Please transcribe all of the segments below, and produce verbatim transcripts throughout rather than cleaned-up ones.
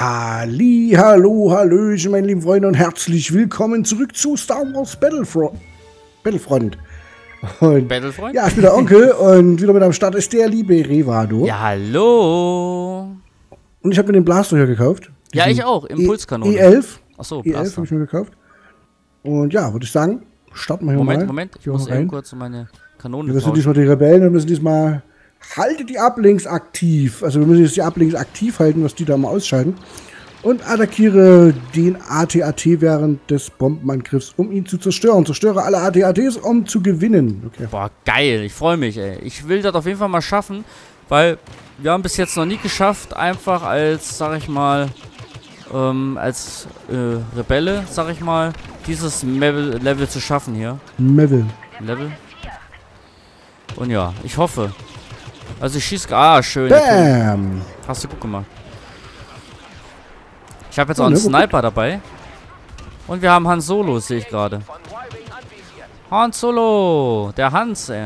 Halli, hallo, hallöchen, meine lieben Freunde und herzlich willkommen zurück zu Star Wars Battlefront. Battlefront. Und Battlefront? Ja, ich bin der Onkel und wieder mit am Start ist der liebe Revado. Ja, hallo. Und ich habe mir den Blaster hier gekauft. Ja, ich auch, Impulskanone. E elf. Achso, E elf habe ich mir gekauft. Und ja, würde ich sagen, starten wir hier Moment, mal. Moment, Moment, ich hier muss rein. eben kurz meine Kanone Wir müssen tauschen. diesmal die Rebellen, wir müssen diesmal halte die Uplinks aktiv. Also wir müssen jetzt die Uplinks aktiv halten, was die da mal ausschalten. Und attackiere den A T A T während des Bombenangriffs, um ihn zu zerstören. Zerstöre alle A T A Ts, um zu gewinnen. Okay. Boah, geil, ich freue mich, ey. Ich will das auf jeden Fall mal schaffen, weil wir haben bis jetzt noch nie geschafft, einfach als, sag ich mal, ähm, als äh, Rebelle, sag ich mal, dieses Level, Level zu schaffen hier. Level. Level. Und ja, ich hoffe. Also ich schieße... Ah, schön. Bam! Hast du gut gemacht. Ich habe jetzt Oh, auch einen ne, Sniper dabei. Und wir haben Han Solo, sehe ich gerade. Han Solo! Der Hans, ey.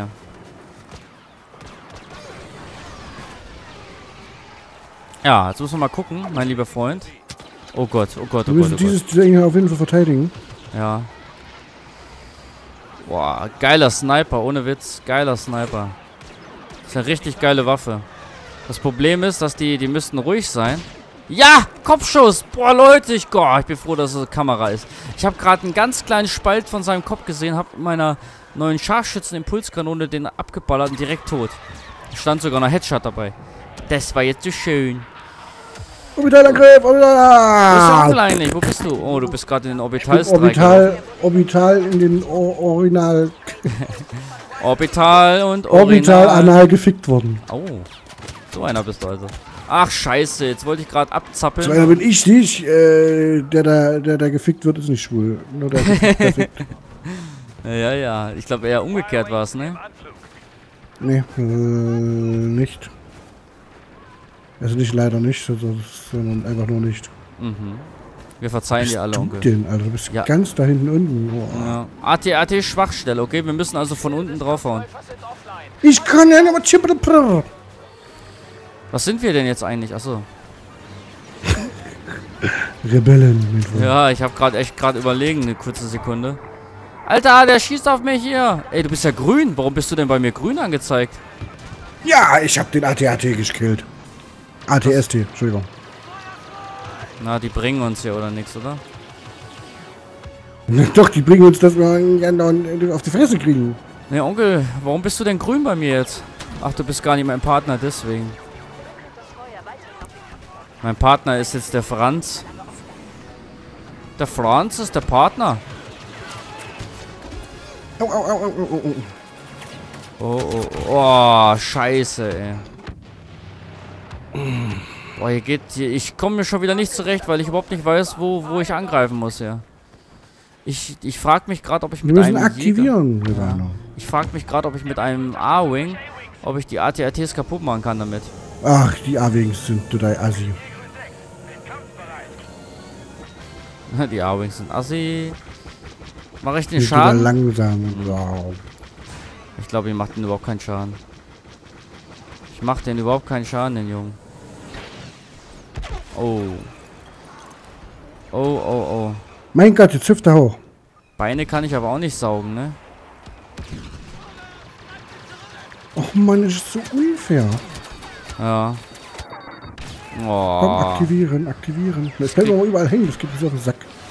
Ja, jetzt müssen wir mal gucken, mein lieber Freund. Oh Gott, oh Gott, oh Wir Gott, müssen oh dieses Ding hier auf jeden Fall verteidigen. Gott. Ja. Boah, geiler Sniper, ohne Witz. Geiler Sniper. Das ist eine richtig geile Waffe. Das Problem ist, dass die, die müssten ruhig sein. Ja, Kopfschuss. Boah, Leute, ich, oh, ich bin froh, dass es eine Kamera ist. Ich habe gerade einen ganz kleinen Spalt von seinem Kopf gesehen, habe mit meiner neuen Scharfschützen-Impulskanone den abgeballert und direkt tot. Stand sogar noch Headshot dabei. Das war jetzt so schön. Orbitalangriff! Wo bist du Orbital! Onkel eigentlich? Wo bist du? Oh, du bist gerade in den Orbital-Strike. Orbital, Orbital in den o Original... Orbital und Orbital Original. anal gefickt worden. Oh, so einer bist du also. Ach, scheiße, jetzt wollte ich gerade abzappeln. So einer bin ich nicht. Äh, der, da, der da gefickt wird, ist nicht schwul. Nur der, der fickt. Ja, ja, ich glaube eher umgekehrt war es, ne? Nee, äh, nicht. Also nicht leider nicht, sondern einfach nur nicht. Mhm. Wir verzeihen dir alle, du Onkel. denn, Alter? Du bist Ja. ganz da hinten unten. Oh. Ja. A T A T Schwachstelle, okay? Wir müssen also von unten draufhauen. Ich kann ja noch chippelprrr. Was sind wir denn jetzt eigentlich? Achso. Rebellen, mein Freund. Ja, ich habe gerade echt gerade überlegen, eine kurze Sekunde. Alter, der schießt auf mich hier. Ey, du bist ja grün. Warum bist du denn bei mir grün angezeigt? Ja, ich hab den A T A T gekillt. A T S T, Entschuldigung. Na, die bringen uns hier oder nichts, oder? Doch, die bringen uns, dass wir ja, auf die Fresse kriegen. Ne, Onkel, warum bist du denn grün bei mir jetzt? Ach, du bist gar nicht mein Partner, deswegen. Mein Partner ist jetzt der Franz. Der Franz ist der Partner. Au, au, au, au, au, au. Oh, oh, oh, scheiße, ey. Boah, hier geht... Hier, ich komme mir schon wieder nicht zurecht, weil ich überhaupt nicht weiß, wo, wo ich angreifen muss, ja. Ich, ich frage mich gerade, ob ich mit Wir müssen einem aktivieren. Jäger, Ja. ja, ich frage mich gerade, ob ich mit einem A-Wing, ob ich die A T A Ts kaputt machen kann damit. Ach, die A-Wings sind total assi. Die A-Wings sind assi. Mache ich den Sind total Schaden? langsam. Wow. Ich glaube, ich mache den überhaupt keinen Schaden. Ich mache den überhaupt keinen Schaden, den Jungen. Oh. Oh, oh, oh. Mein Gott, jetzt hüpft er hoch. Beine kann ich aber auch nicht saugen, ne? Och Mann, das ist so unfair. Ja. Komm, Oh. aktivieren, aktivieren. Das bleibt aber überall hängen, das gibt uns auf den Sack.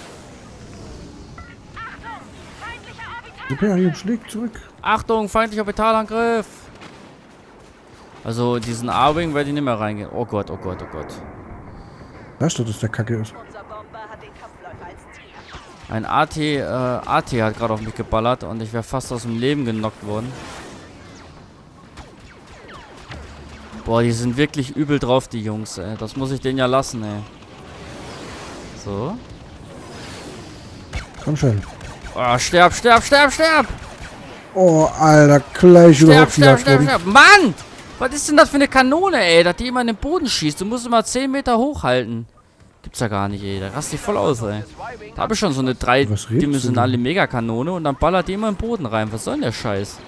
Super, hier schlägt zurück. Achtung, feindlicher Orbitalangriff! Also, diesen A-Wing werde ich nicht mehr reingehen. Oh Gott, oh Gott, oh Gott. Weißt du, dass der Kacke ist? Ein A T, äh, A T hat gerade auf mich geballert und ich wäre fast aus dem Leben genockt worden. Boah, die sind wirklich übel drauf, die Jungs, ey. Das muss ich denen ja lassen, ey. So. Komm schon. Oh, sterb, sterb, sterb, sterb! Oh, Alter, gleich Sterb, überhaupt sterb, sterb, worden. sterb! Mann! Was ist denn das für eine Kanone, ey? Dass die immer in den Boden schießt. Du musst immer zehn Meter hochhalten. Gibt's ja gar nicht, ey. Da rast die voll aus, ey. Da habe ich schon so eine dreidimensionale Megakanone und dann ballert die immer in den Boden rein. Was soll denn der Scheiß?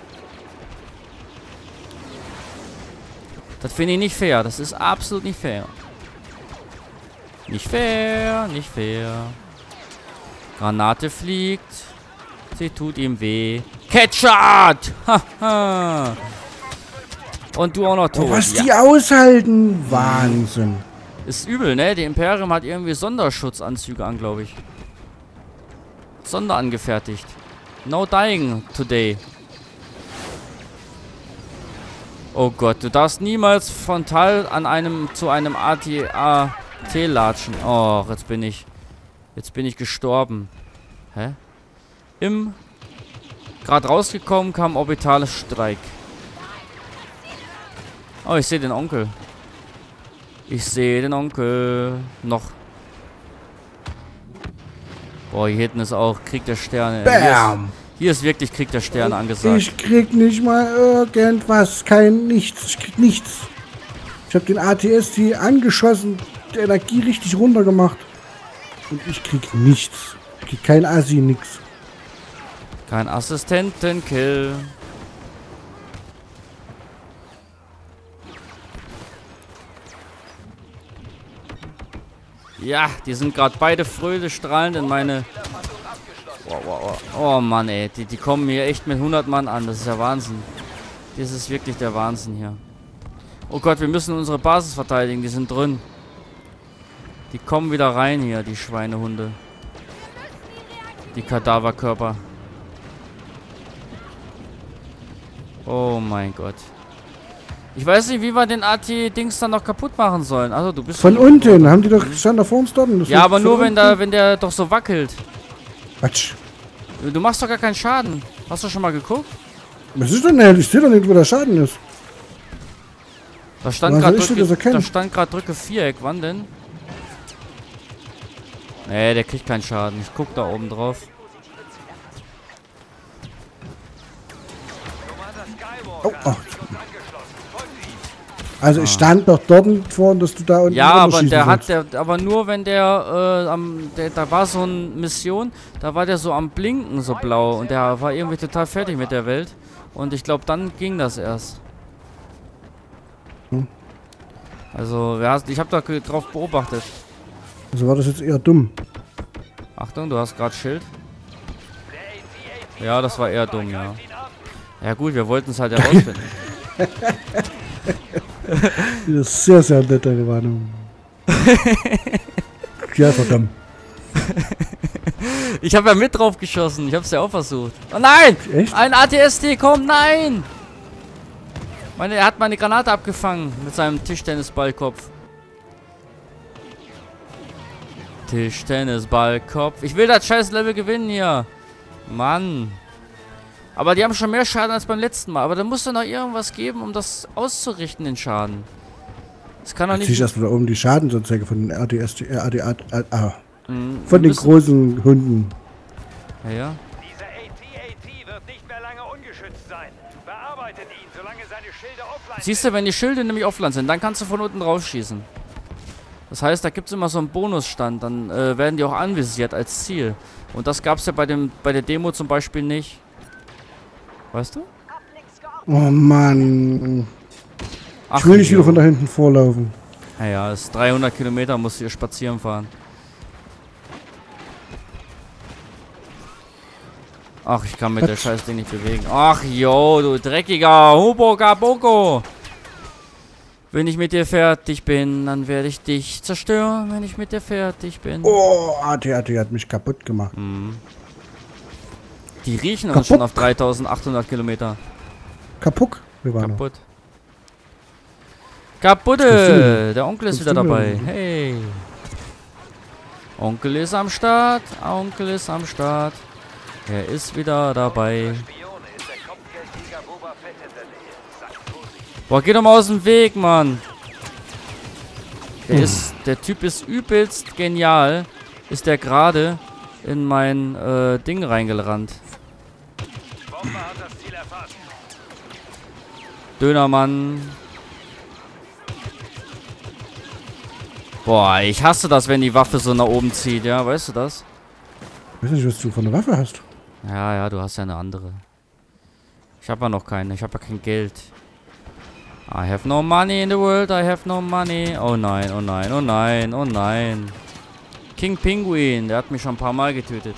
Das finde ich nicht fair. Das ist absolut nicht fair. Nicht fair, nicht fair. Granate fliegt. Sie tut ihm weh. Catshot! Haha! Und du auch noch tot. Oh, was ja. die aushalten. Wahnsinn. Ist übel, ne? Die Imperium hat irgendwie Sonderschutzanzüge an, glaube ich. Sonderangefertigt. No dying today. Oh Gott, du darfst niemals frontal an einem zu einem A T A T latschen. Oh, jetzt bin ich. Jetzt bin ich gestorben. Hä? Im. Gerade rausgekommen kam orbitales Streik. Oh, ich sehe den Onkel. Ich sehe den Onkel. Noch. Boah, hier hinten ist auch Krieg der Sterne. Bam! Hier ist, hier ist wirklich Krieg der Sterne angesagt. Ich krieg nicht mal irgendwas. Kein nichts. Ich krieg nichts. Ich habe den A T S T angeschossen. Die Energie richtig runtergemacht. Und ich krieg nichts. Ich krieg kein Assi, nix. Kein Assistentenkill. Ja, die sind gerade beide fröhlich strahlend in meine... Wow, wow, wow. Oh Mann, ey. Die, die kommen hier echt mit hundert Mann an. Das ist ja Wahnsinn. Das ist wirklich der Wahnsinn hier. Oh Gott, wir müssen unsere Basis verteidigen. Die sind drin. Die kommen wieder rein hier, die Schweinehunde. Die Kadaverkörper. Oh mein Gott. Ich weiß nicht, wie wir den A T-Dings dann noch kaputt machen sollen. Also du bist... Von unten. Haben die doch stand da vor uns dort. Ja, aber nur wenn da, wenn der doch so wackelt. Quatsch. Du machst doch gar keinen Schaden. Hast du schon mal geguckt? Was ist denn denn? Ich sehe doch nicht, wo der Schaden ist. Da stand gerade drücke, da stand gerade drücke Viereck. Wann denn? Nee, der kriegt keinen Schaden. Ich guck da oben drauf. Oh, oh. Also ich stand doch dort vor, dass du da unten... Ja, aber der hat der, aber nur wenn der, äh, am, der, da war so eine Mission, da war der so am Blinken, so blau. Und der war irgendwie total fertig mit der Welt. Und ich glaube, dann ging das erst. Hm. Also, ja, ich habe da drauf beobachtet. Also war das jetzt eher dumm. Achtung, du hast gerade Schild. Ja, das war eher dumm, ja. Ja gut, wir wollten es halt herausfinden. Das ist sehr, sehr nette Warnung. Ja, verdammt. Ich habe ja mit drauf geschossen. Ich habe es ja auch versucht. Oh nein! Echt? Ein A T S T, komm, nein! Meine, er hat meine Granate abgefangen mit seinem Tischtennisballkopf. Tischtennisballkopf. Ich will das scheiß Level gewinnen hier. Mann. Aber die haben schon mehr Schaden als beim letzten Mal. Aber da muss doch noch irgendwas geben, um das auszurichten, den Schaden. Das kann doch nicht... Ich erstmal da oben die Schadensanzeige von den R D S T, äh, A D A, ah, mhm, von den großen Hunden. Ja, ja. Dieser A T A T wird nicht mehr lange ungeschützt sein. Bearbeitet ihn, solange seine Schilde offline Siehst du, wenn die Schilde nämlich offline sind, dann kannst du von unten drauf schießen. Das heißt, da gibt es immer so einen Bonusstand. Dann äh, werden die auch anvisiert als Ziel. Und das gab es ja bei, dem, bei der Demo zum Beispiel nicht. Weißt du? Oh Mann. Ach, ich will nicht jo. wieder von da hinten vorlaufen. Naja, es ist dreihundert Kilometer, musst du hier spazieren fahren. Ach, ich kann mit der scheiß Ding nicht bewegen. Ach, jo, du dreckiger Huboga Boko. Wenn ich mit dir fertig bin, dann werde ich dich zerstören, wenn ich mit dir fertig bin. Oh, A T A T hat mich kaputt gemacht. Hm. Die riechen Kaputt. uns schon auf dreitausendachthundert Kilometer. Kaputt? Wir waren Kaputt. Kaputte! Der Onkel ist wieder dabei. Hey. Onkel ist am Start. Onkel ist am Start. Er ist wieder dabei. Boah, geh doch mal aus dem Weg, Mann. Der, hm. ist, der Typ ist übelst genial. Ist der gerade in mein äh, Ding reingerannt. Dönermann. Boah, ich hasse das, wenn die Waffe so nach oben zieht, ja, weißt du das? Ich weiß nicht, was du von der Waffe hast. Ja, ja, du hast ja eine andere. Ich habe ja noch keine, ich habe ja kein Geld. I have no money in the world, I have no money. Oh nein, oh nein, oh nein, oh nein. King Penguin, der hat mich schon ein paar Mal getötet.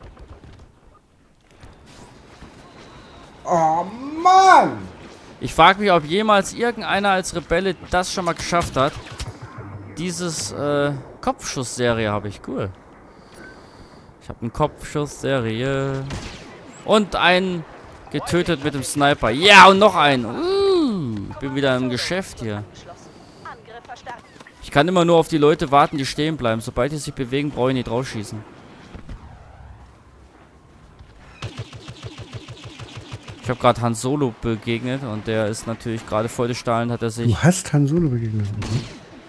Oh Mann! Ich frage mich, ob jemals irgendeiner als Rebelle das schon mal geschafft hat. Dieses äh, Kopfschussserie habe ich. Cool. Ich habe eine Kopfschussserie. Und einen getötet mit dem Sniper. Ja, und noch einen. Uh, ich bin wieder im Geschäft hier. Ich kann immer nur auf die Leute warten, die stehen bleiben. Sobald die sich bewegen, brauche ich nicht drauf schießen. Ich habe gerade Han Solo begegnet und der ist natürlich gerade voll des Stahlen, hat er sich... Du hast Han Solo begegnet. Mhm.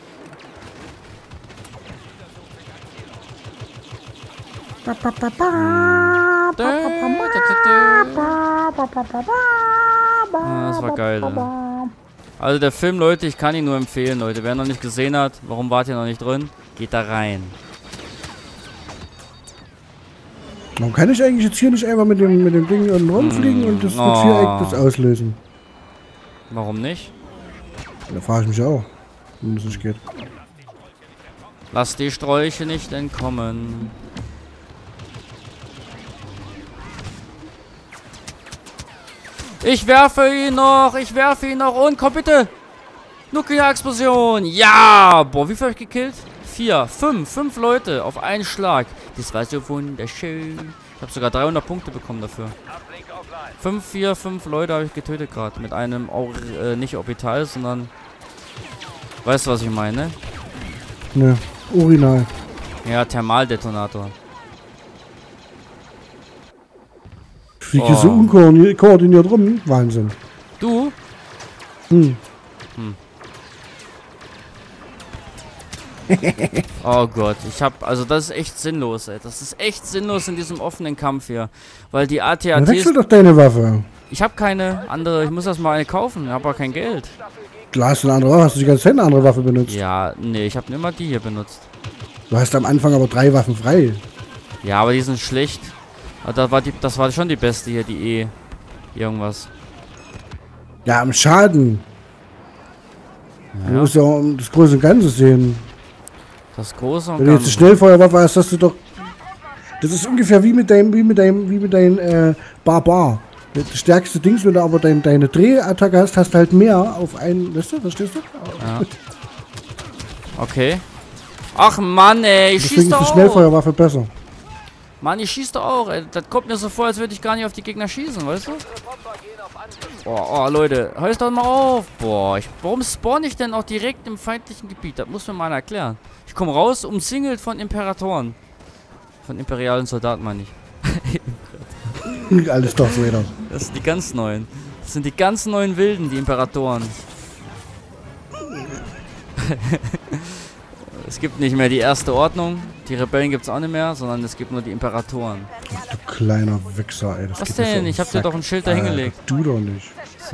Ah, das war geil. Ne? Also der Film, Leute, ich kann ihn nur empfehlen, Leute. Wer noch nicht gesehen hat, warum wart ihr noch nicht drin? Geht da rein. Warum kann ich eigentlich jetzt hier nicht einfach mit dem, mit dem Ding unten rumfliegen mm, und das oh. Viereck das auslösen? Warum nicht? Da frage ich mich auch, wenn das nicht geht. Lass die Sträuche nicht entkommen. Ich werfe ihn noch, ich werfe ihn noch und komm bitte. Nuklearexplosion. Ja, boah, wie viel habe ich gekillt? Vier, fünf, fünf Leute auf einen Schlag. Das war so wunderschön. Ich habe sogar dreihundert Punkte bekommen dafür. Fünf, vier, fünf Leute habe ich getötet gerade. Mit einem, auch, äh, nicht Orbital, sondern... Weißt du, was ich meine? Ne, Urinal. Ja, Thermaldetonator. Ich fliege hier so unkoordiniert rum. Wahnsinn. Du? Hm. Hm. Oh Gott, ich hab, also das ist echt sinnlos, ey. Das ist echt sinnlos in diesem offenen Kampf hier. Weil die A T A Ts... Wechsel doch deine Waffe. Ich habe keine andere, ich muss erst mal eine kaufen, ich habe aber kein Geld. Du hast eine andere Waffe, hast du die ganze Zeit eine andere Waffe benutzt? Ja, nee, ich habe immer die hier benutzt. Du hast am Anfang aber drei Waffen frei. Ja, aber die sind schlecht. Das war, die, das war schon die beste hier, die E. Irgendwas. Ja, am Schaden. Ja. Du musst ja auch das große und Ganze sehen. Das große und Wenn du jetzt eine Schnellfeuerwaffe hast, hast du doch... Das ist ungefähr wie mit deinem, wie mit deinem, wie mit deinem äh, Barbar. Das stärkste Ding, wenn du aber dein, deine Drehattacke hast, hast du halt mehr auf einen... Weißt du, verstehst du? Ja. Okay. Ach Mann, ey, ich schieß Deswegen doch ist auch. die Schnellfeuerwaffe besser. Mann, ich schieß doch auch, ey. Das kommt mir so vor, als würde ich gar nicht auf die Gegner schießen, weißt du? Oh, oh, Leute, hör doch mal auf. Boah, ich, warum spawn ich denn auch direkt im feindlichen Gebiet? Das muss mir mal einer erklären. Ich komme raus, umsingelt von Imperatoren. Von imperialen Soldaten, meine ich. Alles doch so wieder. Das sind die ganz neuen. Das sind die ganz neuen Wilden, die Imperatoren. Es gibt nicht mehr die erste Ordnung. Die Rebellen gibt es auch nicht mehr, sondern es gibt nur die Imperatoren. Ach, du kleiner Wichser, ey. Das Was denn? Ich hab dir doch ein Schild da hingelegt. Äh, du doch nicht. So.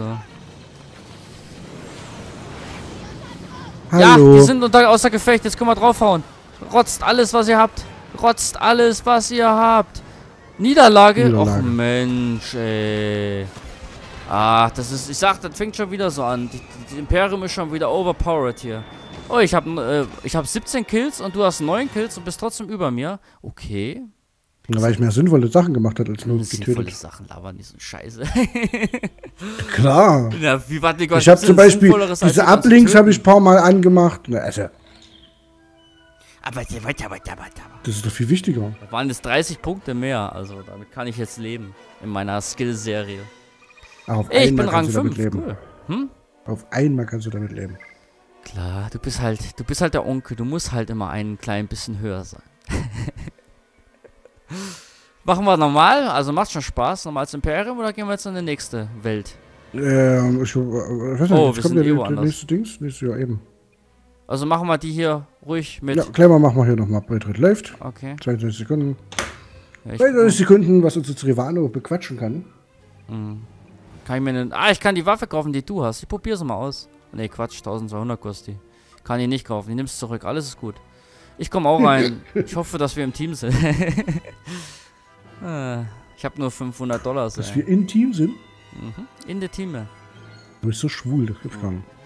Hallo. Ja, die sind unter, außer Gefecht. Jetzt können wir draufhauen. Rotzt alles, was ihr habt. Rotzt alles, was ihr habt. Niederlage? Niederlage. Och Mensch, ey. Ach, das ist... Ich sag, das fängt schon wieder so an. Die, die Imperium ist schon wieder overpowered hier. Oh, ich habe äh, ich hab siebzehn Kills und du hast neun Kills und bist trotzdem über mir. Okay. Ja, weil ich mehr sinnvolle Sachen gemacht habe, als nur Sinnvolle getötet. Sachen labern, die sind scheiße. Klar. Ja, wie, warte, Gott, Ich habe zum Beispiel Sinnvolleres als diese jemanden zu Ablinks töten? habe ich ein paar Mal angemacht. Na, also, Aber weiter, weiter, weiter, weiter. das ist doch viel wichtiger. Da waren es dreißig Punkte mehr. Also damit kann ich jetzt leben. In meiner Skill-Serie. Ach, auf Ey, ich einmal bin Rang kannst du damit fünf. leben. Cool. Hm? Auf einmal kannst du damit leben. Klar, du bist halt, du bist halt der Onkel. Du musst halt immer ein klein bisschen höher sein. Machen wir normal? Also macht schon Spaß. Nochmal als Imperium oder gehen wir jetzt in die nächste Welt? Ähm, ich, äh, weiß nicht, Oh, jetzt wir kommt sind ja eh der, der woanders. nächste Dings. Nächste, ja, eben. Also machen wir die hier ruhig mit. Ja, Klemmer, machen wir hier nochmal. Beitritt läuft. Okay. zweiundzwanzig Sekunden. Ja, ich zweiundzwanzig Sekunden, was uns jetzt Rivano bequatschen kann. Mhm. Kann ich mir einen. Ah, ich kann die Waffe kaufen, die du hast. Ich probiere sie mal aus. Ne, Quatsch, zwölfhundert kostet die. Kann die nicht kaufen. Die nimmst du zurück. Alles ist gut. Ich komme auch rein. Ich hoffe, dass wir im Team sind. Ah, ich habe nur fünfhundert Dollar. Dass wir in Team sind. Mhm. In der Team. Du bist so schwul, das gibt's gar nicht.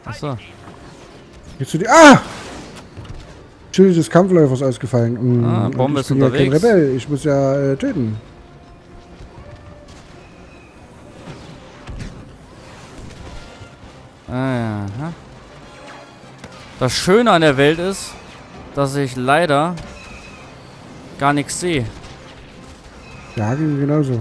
Achso. Jetzt zu die. Ah! Schild des Kampfläufers ausgefallen. Mm, Ah, und Bombe ich ist bin ja kein unterwegs. Rebell. Ich muss ja äh, töten. Ah, ja. aha. Das Schöne an der Welt ist, dass ich leider gar nichts sehe. Ja, ging mir genauso.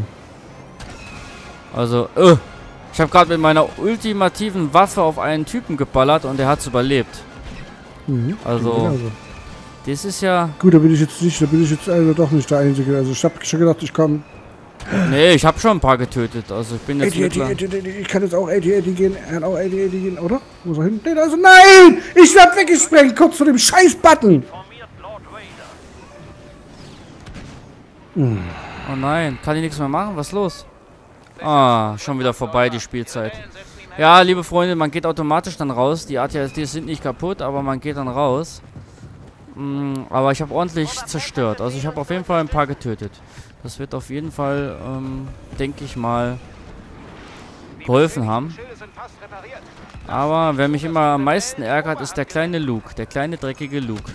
Also, äh, ich habe gerade mit meiner ultimativen Waffe auf einen Typen geballert und der hat's überlebt. Mhm, Also- ging mir genauso. Das ist ja... Gut, da bin ich jetzt nicht, da bin ich jetzt also doch nicht der Einzige. Also ich habe schon gedacht, ich komme. Nee, ich habe schon ein paar getötet. Also ich bin jetzt mittler- Ich kann jetzt auch achtzig achtzig gehen, er kann auch achtzig achtzig gehen, oder? Wo ist er hin? Nee, da ist er. Nein! Ich hab weggesprengt, kurz vor dem Scheiß-Button! Informiert Lord Vader. Oh nein, kann ich nichts mehr machen? Was ist los? Ah, schon wieder vorbei die Spielzeit. Ja, liebe Freunde, man geht automatisch dann raus. Die A T S Ds sind nicht kaputt, aber man geht dann raus. Mm, aber ich habe ordentlich zerstört. Also ich habe auf jeden Fall ein paar getötet. Das wird auf jeden Fall, ähm, denke ich mal, geholfen haben. Schilde sind fast repariert. Aber wer mich immer am meisten ärgert, ist der kleine Luke. Der kleine dreckige Luke.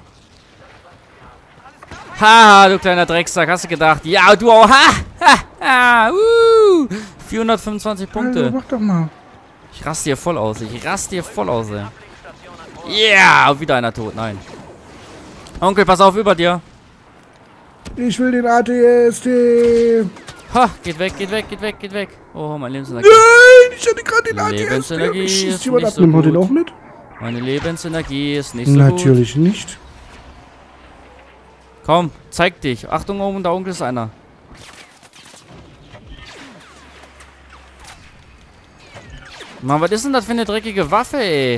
Haha, du kleiner Drecksack, hast du gedacht? Ja, du auch. Ha! Ha! Ha! Uh! vierhundertfünfundzwanzig Also, Punkte. mach doch mal. Ich raste hier voll aus. Ich raste hier voll aus, ey. Ja, yeah! Wieder einer tot. Nein. Onkel, pass auf, über dir. Ich will den A T S T. Ha! Geht weg, geht weg, geht weg, geht weg. Oh, mein Lebensenergie. Nein, ich hatte gerade den A T S T. Lebensenergie Ich schieß ist jemand nicht ab. so Nimm mal den gut. auch mit? Meine Lebensenergie ist nicht so gut. Natürlich nicht. Komm, zeig dich. Achtung, oben, da unten ist einer. Mann, was ist denn das für eine dreckige Waffe, ey?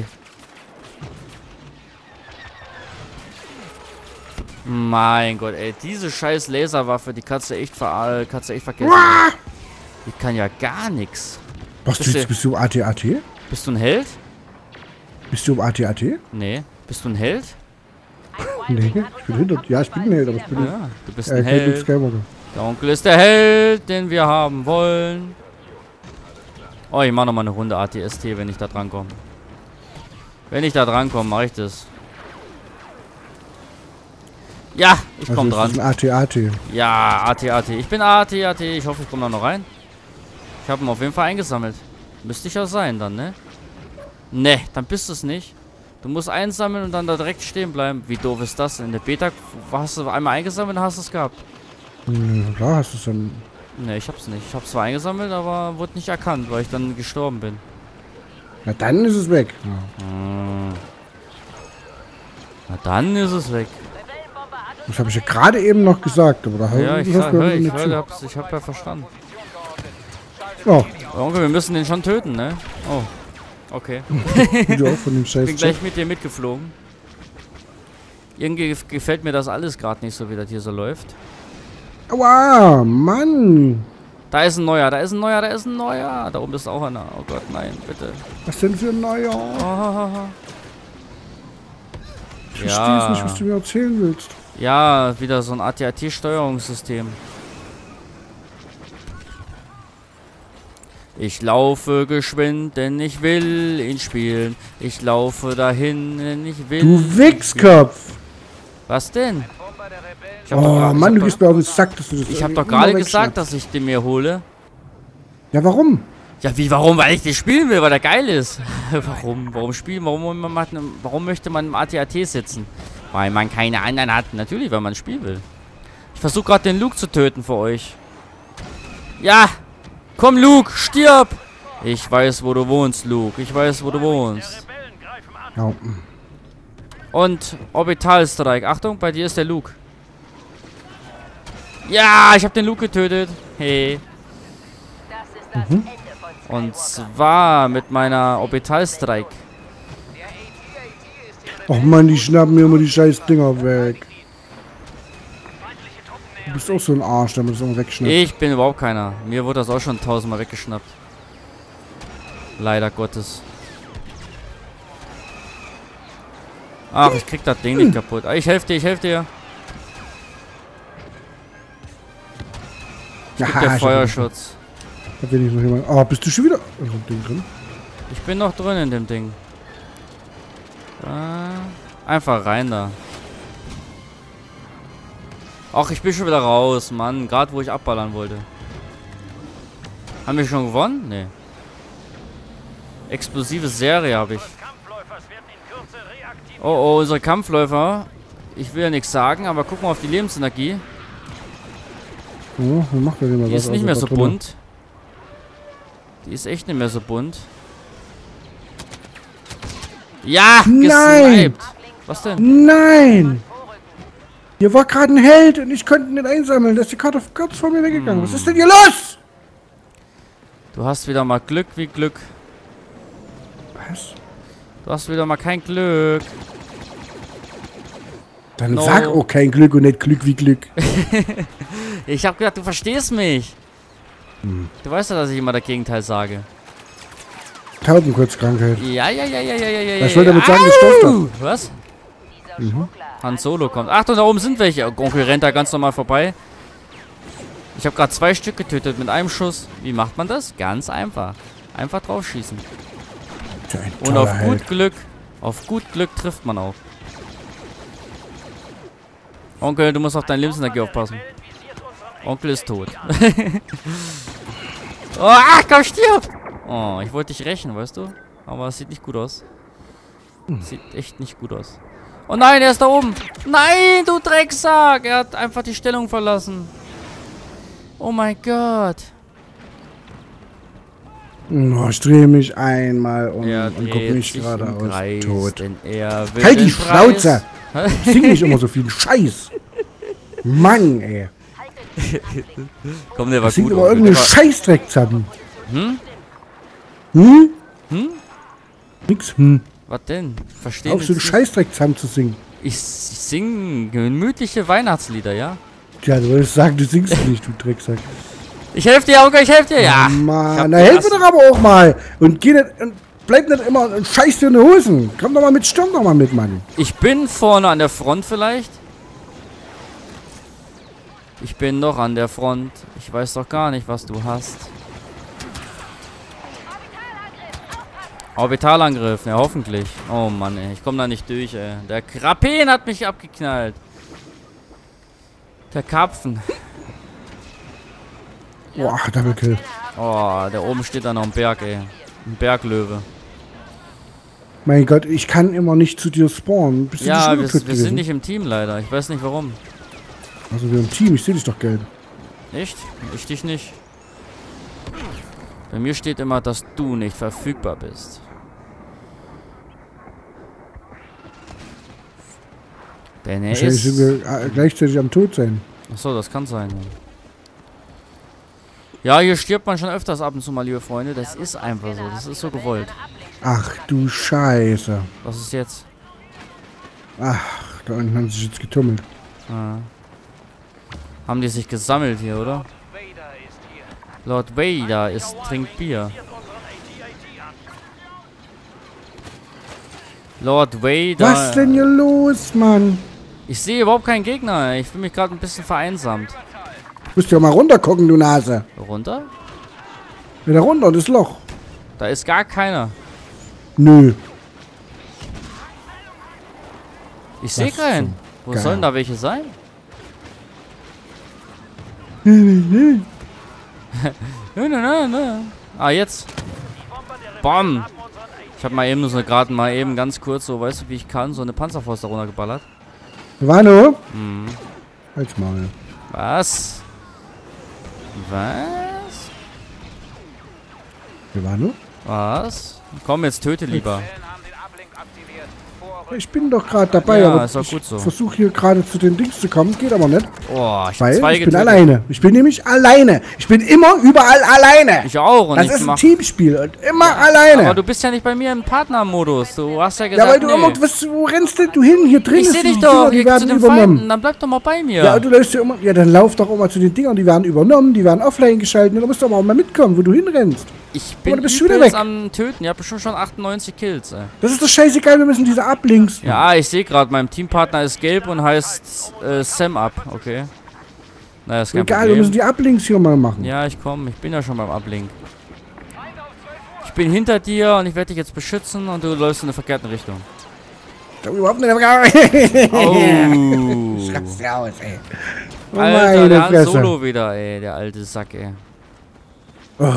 Mein Gott, ey. Diese scheiß Laserwaffe, die kannst du echt, ver kannst du echt vergessen. Die kann ja gar nichts. Was, Bist du, du- bist du A T A T? Bist du ein Held? Bist du um A T A T? Nee. Bist du ein Held? Nee, ich bin hinter. Ja, ich bin ein Held, aber ich bin Ja, du bist äh, ein kein Luke Held. Skywalker. Der Onkel ist der Held, den wir haben wollen. Oh, ich mach nochmal eine Runde A T S T, wenn ich da drankomme. Wenn ich da drankomme, mache ich das. Ja, ich Also komme ist dran. das ein A T A T. Ja, A T A T. Ich bin A T A T. Ich hoffe, ich komme da noch rein. Ich habe ihn auf jeden Fall eingesammelt. Müsste ich ja sein dann, ne? Ne, dann bist du es nicht. Du musst einsammeln und dann da direkt stehen bleiben. Wie doof ist das? In der Beta hast du einmal eingesammelt und hast es gehabt. Hm, klar hast du es dann. Ne, ich hab's nicht. Ich hab's zwar eingesammelt, aber wurde nicht erkannt, weil ich dann gestorben bin. Na dann ist es weg. Hm. Na dann ist es weg. Das habe ich ja gerade eben noch gesagt, aber da Ja, ich, das hör, hast du hör, ich, nicht hör, zu. hab's, ich hab ja verstanden. Oh, Onkel, wir müssen den schon töten, ne? Oh. Okay. wie du auch von dem Ich Scheiß bin gleich mit dir mitgeflogen. Irgendwie gef- gefällt mir das alles gerade nicht so, wie das hier so läuft. Aua, Mann. Da ist ein neuer, da ist ein neuer, da ist ein neuer. Da oben ist auch einer. Oh Gott, nein, bitte. Was denn für ein neuer? Oh. Ich verstehe es nicht, was du mir erzählen willst. Ja, wieder so ein A T A T-Steuerungssystem. Ich laufe geschwind, denn ich will ihn spielen. Ich laufe dahin, denn ich will. Du Wichskopf. Was denn? Bomber der Rebellen. Ich hab doch Oh gar- ich Mann, hab du doch- gehst mir auf den Sack, dass du das Ich habe irgendwie doch gerade immer gesagt, wegschnappst. dass ich den mir hole. Ja, warum? Ja, wie, warum? Weil ich den spielen will, weil der geil ist. Warum? Warum spielen? Warum, warum möchte man im A T A T sitzen? Weil man keine anderen hat. Natürlich, weil man spielen will. Ich versuche gerade den Luke zu töten für euch. Ja! Komm, Luke, stirb! Ich weiß, wo du wohnst, Luke. Ich weiß, wo du wohnst. Rebellen greifen an. Ja. Und Orbitalstrike. Achtung, bei dir ist der Luke. Ja, ich habe den Luke getötet. Hey. Das ist das Ende von Und zwar mit meiner Orbitalstrike. Och Mann, die schnappen mir immer die scheiß Dinger weg. Du bist auch so ein Arsch, der mir das immer wegschnappt. Ich bin überhaupt keiner. Mir wurde das auch schon tausendmal weggeschnappt. Leider Gottes. Ach, ich krieg das Ding nicht kaputt. Ah, Ich helfe dir, ich helfe dir. Ja, Der ich hab- Feuerschutz. Da will ich noch jemand. Ah, bist du schon wieder? Also, Ding drin. Ich bin noch drin in dem Ding. Da. Einfach rein da. Ach, ich bin schon wieder raus, Mann. Gerade wo ich abballern wollte. Haben wir schon gewonnen? Nee. Explosive Serie habe ich. Oh, oh, unsere Kampfläufer. Ich will ja nichts sagen, aber guck mal auf die Lebensenergie. Oh, wo macht der denn mal Die was ist nicht aus mehr der so Patrone? bunt. Die ist echt nicht mehr so bunt. Ja, Nein! gesniped. Was denn? Nein! Hier war gerade ein Held und ich konnte ihn nicht einsammeln. Da ist die Karte kurz vor mir weggegangen. Was ist denn hier los? Du hast wieder mal Glück wie Glück. Was? Du hast wieder mal kein Glück. Dann No. sag auch kein Glück und nicht Glück wie Glück. Ich hab gedacht, du verstehst mich. Hm. Du weißt ja, dass ich immer das Gegenteil sage. Taubenkurzkrankheit. Ja, ja, ja, ja, ja, ja, ja. Ich wollte damit sagen, Au! gestopft hat. Was? Dieser Schmuggler Han Solo kommt. Achtung, da oben sind welche. Onkel rennt da ganz normal vorbei. Ich habe gerade zwei Stück getötet mit einem Schuss. Wie macht man das? Ganz einfach. Einfach drauf schießen. Tja, ein Und toller auf Held. gut Glück, auf gut Glück trifft man auch. Onkel, du musst auf deine Lebensenergie aufpassen. Onkel ist tot. Oh, ah, komm, stirb! Oh, ich wollte dich rächen, weißt du? Aber es sieht nicht gut aus. Sieht echt nicht gut aus. Oh nein, er ist da oben. Nein, du Drecksack. Er hat einfach die Stellung verlassen. Oh mein Gott. Oh, ich drehe mich einmal um Er und guck dreht mich sich im geradeaus Kreis, tot. denn er will Halt die den Preis. Schnauze! Sing nicht immer so viel Scheiß! Mann, ey! Komm, der war Sing gut. immer Onkel. irgendeinen Der war- Scheißdreck zusammen. Hm? Hm? Hm? Nix, hm. Was denn? Verstehen Auf so einen Scheißdreck zusammen zu singen. Ich, ich singe gemütliche Weihnachtslieder, ja? Tja, du wolltest sagen, du singst nicht, du Drecksack. Ich helfe dir, Onkel, ich helfe dir, ja. Ich hab Mann, na die helf mir ersten- doch aber auch mal! Und geh nicht, und bleib nicht immer und scheiß dir in die Hosen! Komm doch mal mit, stürm doch mal mit, Mann! Ich bin vorne an der Front vielleicht. Ich bin noch an der Front. Ich weiß doch gar nicht, was du hast. Orbitalangriff, ja hoffentlich. Oh Mann, ey, ich komme da nicht durch, ey. Der Krapen hat mich abgeknallt. Der Karpfen. Boah, Doppelkill. Oh, da oben steht da noch ein Berg, ey. Ein Berglöwe. Mein Gott, ich kann immer nicht zu dir spawnen. Bist du Ja, schon wir, tot wir gewesen? sind nicht im Team leider. Ich weiß nicht warum. Also wir im Team, ich sehe dich doch gelb. Echt? Ich dich nicht. Bei mir steht immer, dass du nicht verfügbar bist. Denn er Wahrscheinlich sind ist... wir äh, gleichzeitig am Tod sein. Achso, das kann sein. Ja. Ja, hier stirbt man schon öfters ab und zu mal, liebe Freunde. Das ist einfach so. Das ist so gewollt. Ach du Scheiße. Was ist jetzt? Ach, da unten haben sie sich jetzt getummelt. Ah. Haben die sich gesammelt hier, oder? Lord Vader ist, trinkt Bier. Lord Vader. Was denn hier los, Mann? Ich sehe überhaupt keinen Gegner. Ich fühle mich gerade ein bisschen vereinsamt. Du musst ja mal runtergucken, du Nase. Runter? Ja, da runter, das Loch. Da ist gar keiner. Nö. Ich sehe Was keinen. zum Wo Geier. sollen da welche sein? Hm. Nö, nö, nö, nö. Ah, jetzt. Bam. Ich habe mal eben so gerade mal eben ganz kurz, so weißt du, wie ich kann, so eine Panzerfaust da runtergeballert. Wano? Hm. Halt's mal. Was? Was? Wano? Was? Komm, jetzt töte lieber. Ich bin doch gerade dabei, Ja, aber ist doch ich gut so. versuche hier gerade zu den Dings zu kommen. Geht aber nicht. Oh, ich hab Weil zwei ich bin getötet. alleine. Ich bin nämlich alleine. Ich bin immer überall alleine. Ich auch. Und das ich ist ein mach, Teamspiel und immer alleine. aber du bist ja nicht bei mir im Partnermodus. Du hast ja ja, gesagt, weil du nee. immer, was, wo rennst denn du hin? Hier drin Ich ist seh die dich Dinger, doch. die Hier zu werden den übernommen. Feinden. Dann bleib doch mal bei mir. Ja, du läufst ja immer. Ja, dann lauf doch immer zu den Dingern, die werden übernommen, die werden offline geschaltet. Und du musst doch mal mitkommen, wo du hinrennst. Ich Aber bin du bist schon wieder übelst weg. am Töten. Ihr habt bestimmt schon achtundneunzig Kills, ey. Das ist doch scheißegal, wir müssen diese ablinks. Ja, ich sehe gerade, mein Teampartner ist gelb und heißt äh, Sam Up. Okay. Naja, ist kein Egal, wir Problem. müssen die ablinks hier mal machen. Ja, ich komme. Ich bin ja schon beim Ablink. Ich bin hinter dir und ich werde dich jetzt beschützen und du läufst in der verkehrten Richtung. glaube überhaupt nicht. Oh. Schreib's dir aus, ey. Oh, Alter, meine der hat Fresse. Solo wieder, ey, der alte Sack, ey. Oh.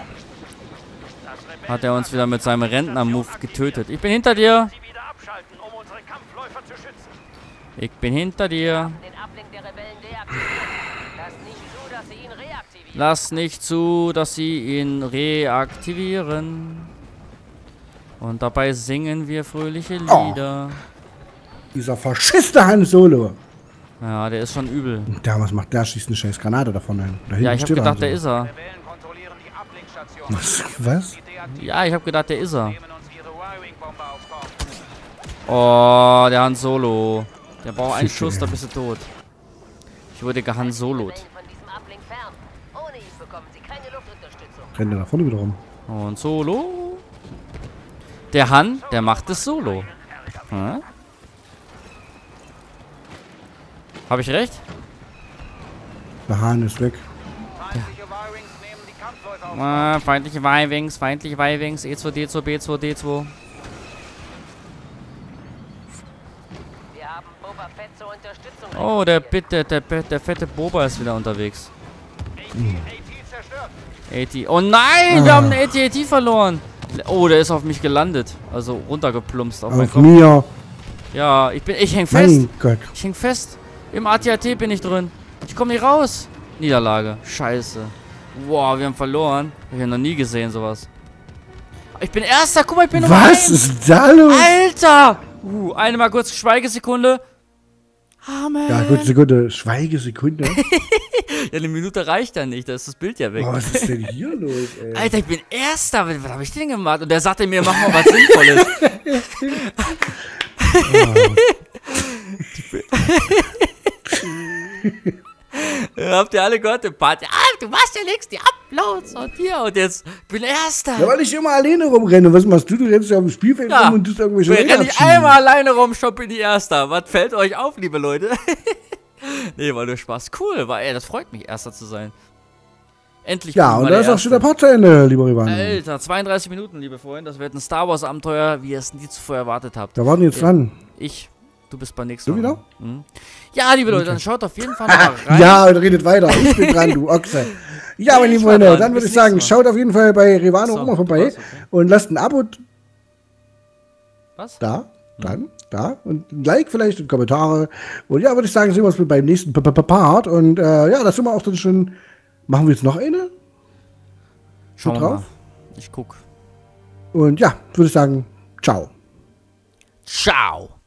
Hat er uns wieder mit seinem Rentner-Move getötet. Ich bin hinter dir. Sie wieder abschalten, um unsere Kampfläufer zu schützen. Ich bin hinter dir. Den Ablink der Rebellen deaktivieren. Lass nicht zu, dass sie ihn reaktivieren. Lass nicht zu, dass sie ihn reaktivieren. Und dabei singen wir fröhliche Lieder. Dieser verschissene Han Solo. Ja, der ist schon übel. Da, was macht der? Schießt eine scheiß Granate davon hin. Da Ja, hinten ich hab steht gedacht, Han der Solo. ist er. Rebellen kontrollieren die Ablinkstation. Was? Was? Die deaktivieren Ja, ich hab gedacht, der ist er. uns ihre Wiring-Bombe aufs Korn. Oh, der Han Solo. Der braucht einen Fick, Schuss, ey. da bist du tot. Ich wurde gehan Solot. Rebellen von diesem Ablink fern. Ohne ihn bekommen sie keine Luftunterstützung. Rennt der da vorne wieder rum. Und Solo. Der Han, der macht es Solo. Hm? Habe ich recht? Der Hahn ist weg. Feindliche Wirings nehmen die Kampfläufer auf. Ah, feindliche Y-Wings, feindliche Y-Wings, E zwei D zwei, B zwei D zwei. Wir haben Boba Fett zur Unterstützung. Oh, der, bitte, der, der, der fette Boba ist wieder unterwegs. AT zerstört. A T. Oh nein, wir haben einen A T A T verloren. Oh, der ist auf mich gelandet. Also runtergeplumpst auf, meinen Auf Kopf. mir. Ja, ich bin, ich häng fest. Mein Gott. Ich häng fest. Im A T A T bin ich drin. Ich komme nicht raus. Niederlage. Scheiße. Wow, wir haben verloren. Ich habe noch nie gesehen sowas. Ich bin Erster. Guck mal, ich bin Nummer Was eins. ist da los? Alter! Uh, eine mal kurz Schweigesekunde. Amen. Ja, gut, Sekunde. Schweigesekunde. Ja, eine Minute reicht ja nicht. Da ist das Bild ja weg. Oh, was ist denn hier los, ey? Alter, ich bin Erster. Was, was habe ich denn gemacht? Und der sagte mir, mach mal was Sinnvolles. Ja, habt ihr alle gehört, den Part? Ah, du machst ja nichts, die Uploads und hier und jetzt bin Erster. Ja, weil ich immer alleine rumrenne. Was machst du? Du rennst ja auf dem Spielfeld Ja. rum und tust irgendwelche Wenn Räder ich abschieben. einmal alleine rum, schon bin ich Erster. Was fällt euch auf, liebe Leute? Nee, war nur Spaß. Cool, war, ey, das freut mich, Erster zu sein. Endlich Ja, bin ich und mal da der ist auch Erste. schon der Part zu Ende, lieber Ivan. Alter, zweiunddreißig Minuten, liebe Freunde. Das wird ein Star Wars Abenteuer, wie ihr es nie zuvor erwartet habt. Da waren die jetzt Ja. dran. Ich, du bist beim nächsten Du Mal. wieder? Mhm. Ja, liebe Leute, dann schaut auf jeden Fall mal rein. Ja, und redet weiter. Ich bin dran, du Ochse. Ja, meine Ich lieben war Freunde, dran. dann würde Bis ich sagen, nächstes Mal. schaut auf jeden Fall bei Revano So, auch mal vorbei was? Okay. und lasst ein Abo Was? da, dann, da und ein Like vielleicht und Kommentare. Und ja, würde ich sagen, sehen wir uns beim nächsten P- P- P- Part. Und äh, ja, das sind wir auch dann schon. Machen wir jetzt noch eine? Schauen wir drauf? mal. Ich guck. Und ja, würde ich sagen, ciao. Ciao.